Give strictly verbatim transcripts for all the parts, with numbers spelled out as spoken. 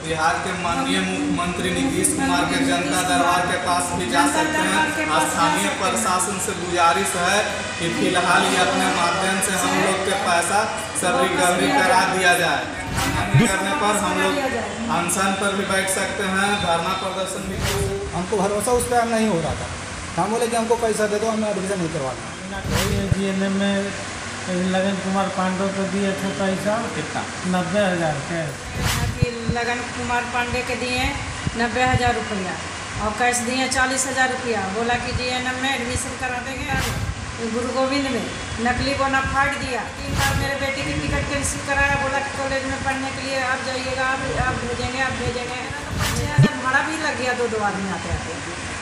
बिहार के माननीय मुख्यमंत्री नीतीश कुमार के जनता दरबार के पास भी जा सकते हैं। स्थानीय प्रशासन से गुजारिश है कि फिलहाल ये अपने माध्यम से हम लोग के पैसा सब रिकवरी करा दिया जाए। नहीं करने पर हम लोग अनशन पर भी बैठ सकते हैं, धरना प्रदर्शन भी कर सकते हैं। हमको भरोसा उस पर नहीं हो रहा था। हम बोले कि हमको पैसा दे दो, हमें एडमिशन नहीं करवाना। जी एन एम में लगन कुमार पांडे को दिए थे पैसा कितना नब्बे हज़ार के लगन कुमार पांडे के दिए नब्बे हज़ार रुपया और कैश दिए चालीस हज़ार रुपया। बोला कि जी एन एम में एडमिशन करा देंगे। गुरु गोविंद में नकली बोनाफाइड दिया। तीन बार मेरे बेटे की टिकट कैंसिल कराया। बोला कि कॉलेज में पढ़ने के लिए आप जाइएगा, आप आप भेजेंगे आप भेजेंगे पच्चीस हज़ार भाड़ा भी लग गया दो दो आदमी आते आते।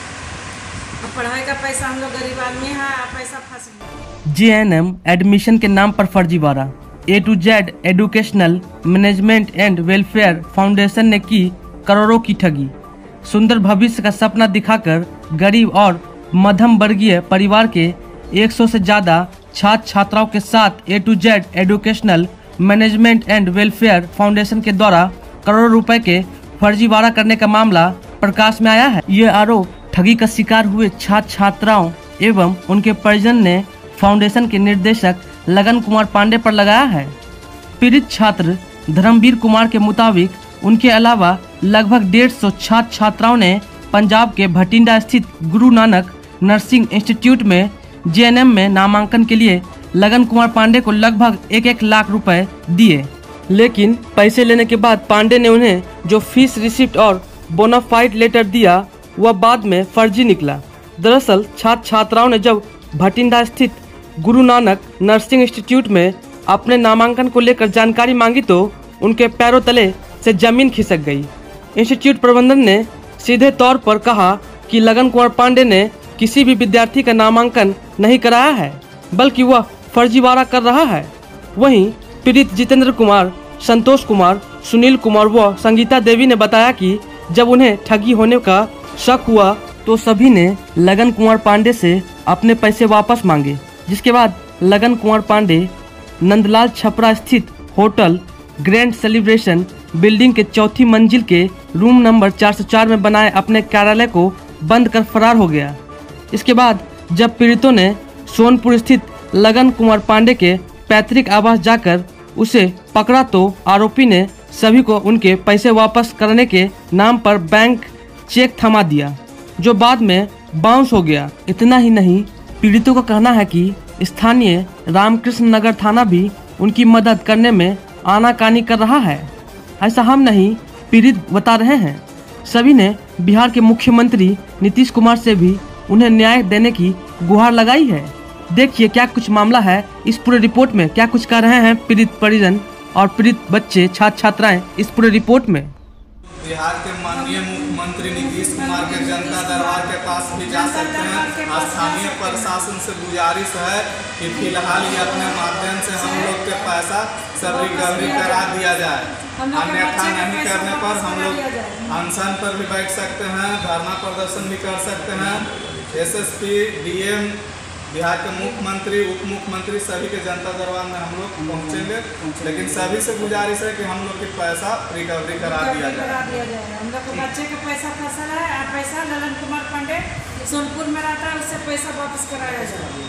अब पढ़ाई का पैसा हम लोग गरीब आदमी हैं, पैसा फंस गया। जे एन एम एडमिशन के नाम पर फर्जीवाड़ा। A to Z educational management and welfare foundation ने की करोड़ों की ठगी। सुंदर भविष्य का सपना दिखाकर गरीब और मध्यम वर्गीय परिवार के सौ से ज़्यादा छात्र छात्राओं के साथ A to Z educational management and welfare foundation के द्वारा करोड़ों रुपए के फर्जीवाड़ा करने का मामला प्रकाश में आया है। ये आरोप ठगी का शिकार हुए छात्र छात्राओं एवं उनके परिजन ने फाउंडेशन के निर्देशक लगन कुमार पांडे पर लगाया है। पीड़ित छात्र धर्मवीर कुमार के मुताबिक उनके अलावा लगभग डेढ़ सौ छात्र छात्राओं ने पंजाब के भटिंडा स्थित गुरु नानक नर्सिंग इंस्टीट्यूट में जे एन एम में नामांकन के लिए लगन कुमार पांडे को लगभग एक एक लाख रुपए दिए। लेकिन पैसे लेने के बाद पांडे ने उन्हें जो फीस रिसिप्ट और बोनाफाइड लेटर दिया वह बाद में फर्जी निकला। दरअसल छात्र छात्राओं ने जब भटिंडा स्थित गुरु नानक नर्सिंग इंस्टीट्यूट में अपने नामांकन को लेकर जानकारी मांगी तो उनके पैरों तले से जमीन खिसक गई। इंस्टीट्यूट प्रबंधन ने सीधे तौर पर कहा कि लगन कुमार पांडे ने किसी भी विद्यार्थी का नामांकन नहीं कराया है, बल्कि वह फर्जीवाड़ा कर रहा है। वहीं पीड़ित जितेंद्र कुमार, संतोष कुमार, सुनील कुमार व संगीता देवी ने बताया कि जब उन्हें ठगी होने का शक हुआ तो सभी ने लगन कुमार पांडे से अपने पैसे वापस मांगे, जिसके बाद लगन कुमार पांडे नंदलाल छपरा स्थित होटल ग्रैंड सेलिब्रेशन बिल्डिंग के चौथी मंजिल के रूम नंबर चार सौ चार में बनाए अपने कार्यालय को बंद कर फरार हो गया। इसके बाद जब पीड़ितों ने सोनपुर स्थित लगन कुमार पांडे के पैतृक आवास जाकर उसे पकड़ा तो आरोपी ने सभी को उनके पैसे वापस करने के नाम पर बैंक चेक थमा दिया, जो बाद में बाउंस हो गया। इतना ही नहीं, पीड़ितों का कहना है कि स्थानीय रामकृष्ण नगर थाना भी उनकी मदद करने में आनाकानी कर रहा है। ऐसा हम नहीं, पीड़ित बता रहे हैं। सभी ने बिहार के मुख्यमंत्री नीतीश कुमार से भी उन्हें न्याय देने की गुहार लगाई है। देखिए क्या कुछ मामला है इस पूरे रिपोर्ट में, क्या कुछ कह रहे हैं पीड़ित परिजन और पीड़ित बच्चे छात्र छात्राएं इस पूरे रिपोर्ट में। बिहार के माननीय मुख्यमंत्री नीतीश कुमार के जनता दरबार के पास भी जा सकते हैं। स्थानीय प्रशासन से गुजारिश है कि फिलहाल ये अपने माध्यम से हम लोग के पैसा सब रिकवरी करा दिया जाए। अन्यथा नहीं करने पर हम लोग अनशन पर भी बैठ सकते हैं, धरना प्रदर्शन भी कर सकते हैं। S S P, D M, Bihar के मुख्यमंत्री, उप मुख्यमंत्री सभी के जनता दरबार में हम लोग पहुँचेंगे। लेकिन सभी से गुजारिश है कि हम लोग के पैसा रिकवरी करा दिया जाए। हम लोग को बच्चे का पैसा फसल है, पैसा लगन कुमार पांडे सोनपुर में रहता है, उससे पैसा वापस कराया जाए।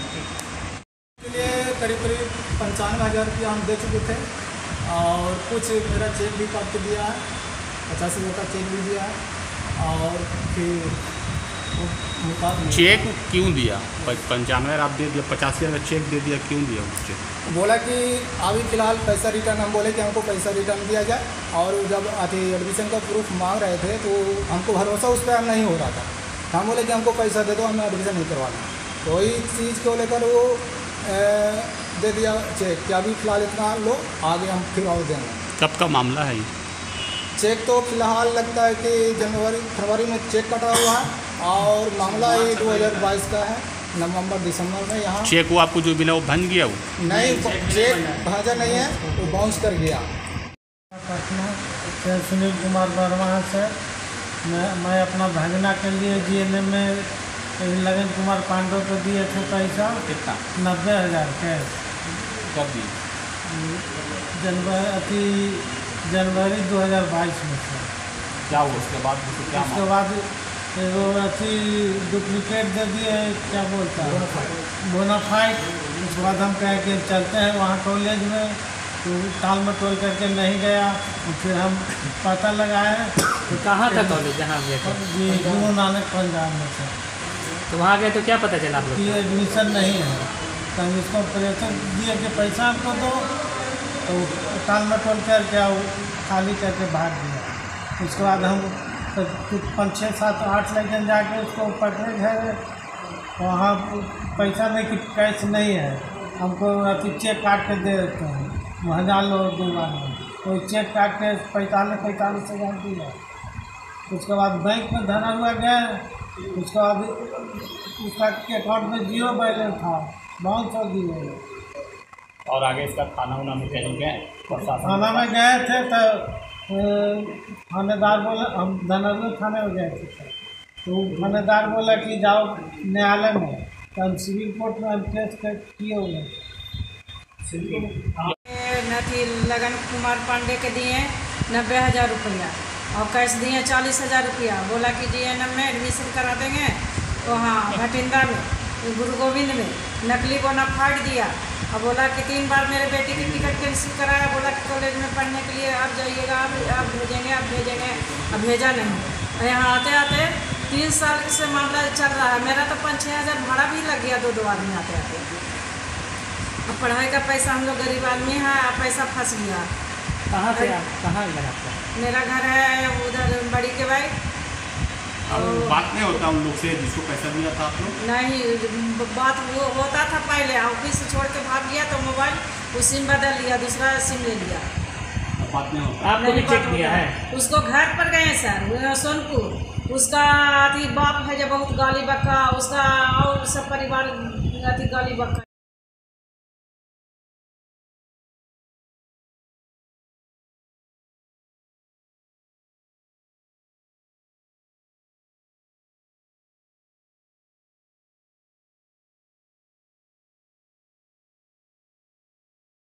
के लिए करीब करीब पंचानवे हज़ार रुपया हम दे चुके थे और कुछ मेरा चेक भी काट के दिया है, पचास हज़ार का चेक भी दिया है। और फिर चेक क्यों दिया? पंचानवे आप दे दिया, पचास हज़ार का चेक दे दिया, क्यों दिया चेक? बोला कि अभी फ़िलहाल पैसा रिटर्न, हम बोले कि हमको पैसा रिटर्न दिया जाए। और जब अभी एडमिशन का प्रूफ मांग रहे थे तो हमको भरोसा उस पर नहीं हो रहा था। हम बोले कि हमको पैसा दे दो, हमें एडमिशन नहीं करवाना। तो इस चीज़ को लेकर वो ए, दे दिया चेक कि अभी फ़िलहाल इतना लो, आगे हम फिर और देंगे। कब का मामला है ये? चेक तो फिलहाल लगता है कि जनवरी फरवरी में चेक कटा हुआ है और मामला ये दो हज़ार बाईस का है, नवंबर दिसंबर में। यहाँ चेक वो आपको जो मिला वो भंग गया? वो नहीं, चेक भाजा नहीं है, वो बाउंस कर गया। पटना सुनील कुमार वर्मा से मैं मैं अपना भागना के लिए जी एन एम में लगन कुमार पांडे को दिए थे पैसा कितना? नब्बे हज़ार के। कब दिए? जनवरी अति जनवरी दो हज़ार बाईस में से। क्या हुआ उसके बाद उसको क्या उसके बाद वो अथी डुप्लीकेट दे दिए, क्या बोलता है बोनाफाइड। उसके बाद हम कहे कि चलते हैं वहाँ कॉलेज में, तो टाल मटोल करके नहीं गया। फिर हम पता लगाए तो कहाँ था कॉलेज जहाँ गए थे? जी गुरु नानक पंजाब में से। तो वहाँ गए तो क्या पता चला आप लोग कि एडमिशन नहीं है, तो हम इसको प्रेशर दिए कि पैसा हमको दो, तो टाल मटोल करके वो खाली करके भाग दिया। उसके बाद हम तो कुछ पाँच छः सात आठ लेकिन जाके उसको पकड़े गए, वहाँ पैसा नहीं कि कैश नहीं है, हमको अति चेक काट के दे देते हैं हजार लो दो बार में, तो चेक काट के पैंतालीस पैंतालीस हज़ार दिया। उसके बाद बैंक में धरा हुआ गए, उसके बाद उसका अकाउंट में जीरो बैलेंस था, बाउंस हो दिए। और आगे इसका थाना उना में कहीं गए प्रशासन? थाना में गए थे तो थानेदार बोला, हम धनरपुर थाने में गए थे, तो थानेदार बोला कि जाओ न्यायालय में, तो हम सिविल कोर्ट में हम केस किए हुए। नथी लगन कुमार पांडे के दिए नब्बे हज़ार रुपया और कैश दिए चालीस हज़ार रुपया। बोला कि जी एन एम में एडमिशन करा देंगे वहाँ भटिंडा में गुरु गोविंद में, नकली बोनाफाइड दिया और बोला कि तीन बार मेरे बेटी की टिकट कैंसिल कराया। बोला कि कॉलेज में पढ़ने के लिए आप जाइएगा, आप आप भेजेंगे आप भेजेंगे अब भेजा नहीं। यहाँ आते आते तीन साल से मामला चल रहा है। मेरा तो पाँच छः हज़ार भाड़ा भी लग गया दो दो आदमी आते आते। अब पढ़ाई का पैसा हम लोग गरीब आदमी है, अब पैसा फंस गया। कहाँ से आप कहाँ घर आपका? मेरा घर है उधर बड़ी के भाई। अब बात नहीं होता उन लोग से जिसको पैसा दिया था आप लोग? नहीं, बात वो होता था पहले, ऑफिस छोड़ के भाग गया तो मोबाइल वो सिम बदल लिया, दूसरा सिम ले लिया। बात नहीं होता। आपको भी चेक दिया है? उसको घर पर गए सर सोनपुर, उसका अति बाप है जो बहुत गाली बका, उसका और सब परिवार अति गाली बका।